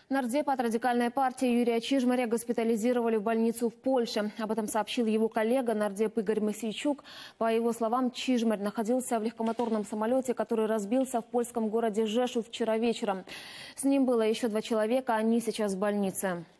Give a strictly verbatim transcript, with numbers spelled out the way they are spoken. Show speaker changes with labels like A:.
A: Нардепа от радикальной партии Юрия Чижмаря госпитализировали в больницу в Польше. Об этом сообщил его коллега, нардеп Игорь Мосейчук. По его словам, Чижмарь находился в легкомоторном самолете, который разбился в польском городе Жешув вчера вечером. С ним было еще два человека, они сейчас в больнице.